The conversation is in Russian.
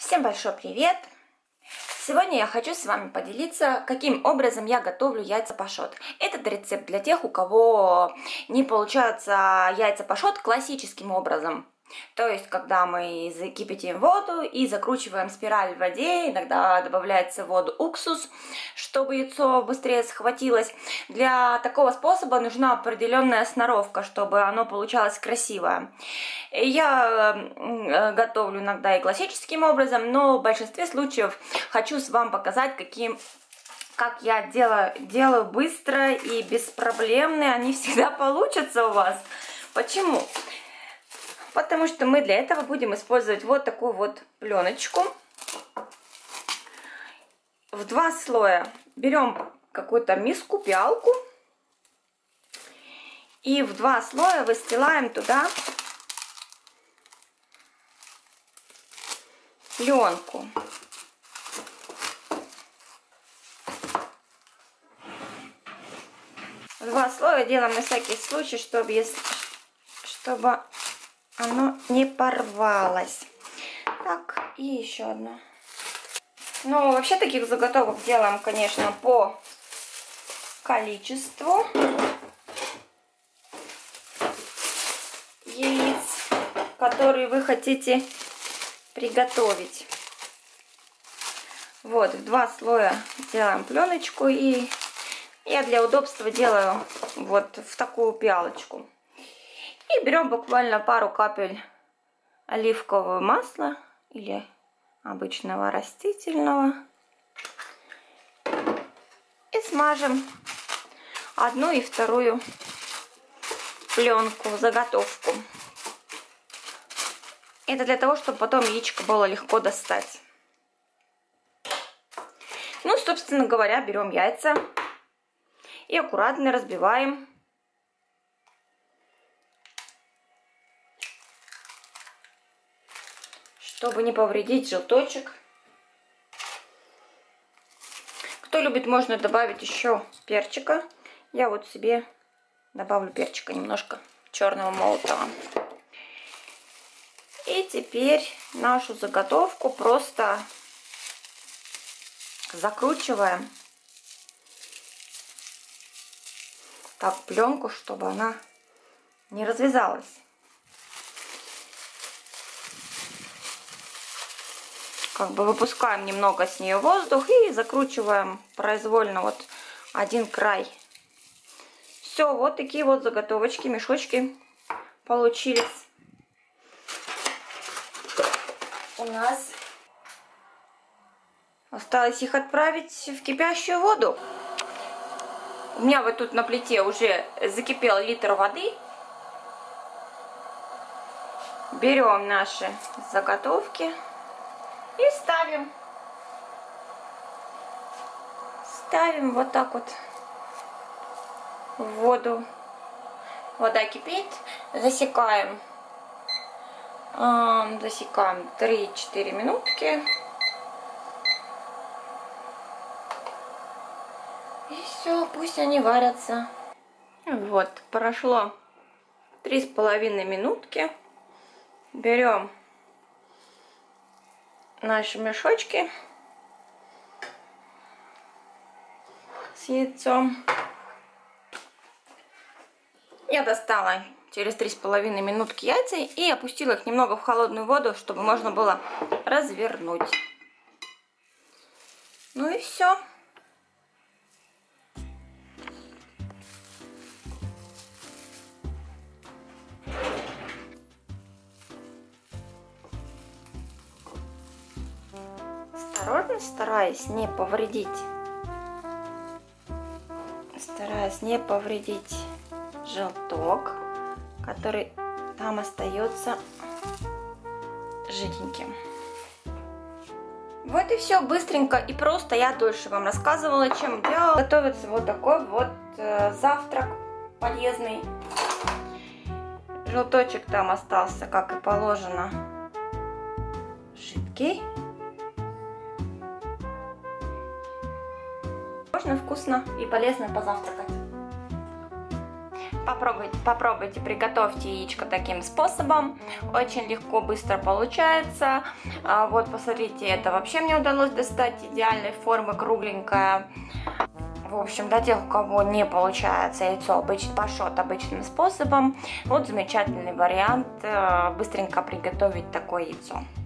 Всем большой привет! Сегодня я хочу с вами поделиться, каким образом я готовлю яйца пашот. Этот рецепт для тех, у кого не получается яйца пашот классическим образом. То есть, когда мы закипятим воду и закручиваем спираль в воде, иногда добавляется в воду уксус, чтобы яйцо быстрее схватилось. Для такого способа нужна определенная сноровка, чтобы оно получалось красивое. Я готовлю иногда и классическим образом, но в большинстве случаев хочу вам показать, как я делаю быстро и беспроблемно. Они всегда получатся у вас. Почему? Потому что мы для этого будем использовать вот такую вот пленочку. В 2 слоя берем какую-то миску, пиалку. И в 2 слоя выстилаем туда пленку. В 2 слоя делаем на всякий случай, чтобы оно не порвалось. Так, и еще одно. Ну, вообще таких заготовок делаем, конечно, по количеству яиц, которые вы хотите приготовить. Вот, в 2 слоя делаем пленочку, и я для удобства делаю вот в такую пиалочку. И берем буквально пару капель оливкового масла или обычного растительного. И смажем одну и вторую пленку, заготовку. Это для того, чтобы потом яичко было легко достать. Ну, собственно говоря, берем яйца и аккуратно разбиваем. Чтобы не повредить желточек. Кто любит, можно добавить еще перчика. Я вот себе добавлю перчика немножко, черного молотого. И теперь нашу заготовку просто закручиваем так пленку, чтобы она не развязалась. Как бы выпускаем немного с нее воздух и закручиваем произвольно вот один край. Все, вот такие вот заготовочки, мешочки получились у нас. Осталось их отправить в кипящую воду. У меня вот тут на плите уже закипел литр воды. Берем наши заготовки и ставим вот так вот в воду. Вода кипит, засекаем 3-4 минутки. И все, пусть они варятся. Вот, прошло 3,5 минутки. Берем наши мешочки с яйцом. Я достала через 3,5 минутки яйца и опустила их немного в холодную воду, чтобы можно было развернуть. Ну и все. Осторожно, стараясь не повредить желток, который там остается жиденьким. Вот и все, быстренько и просто. Я дольше вам рассказывала, чем делала. Готовится вот такой вот завтрак полезный. Желточек там остался, как и положено, жидкий. Можно вкусно и полезно позавтракать. Попробуйте, приготовьте яичко таким способом. Очень легко, быстро получается. Вот, посмотрите, это вообще мне удалось достать идеальной формы, кругленькое. В общем, для тех, у кого не получается яйцо пашот обычным способом, вот замечательный вариант быстренько приготовить такое яйцо.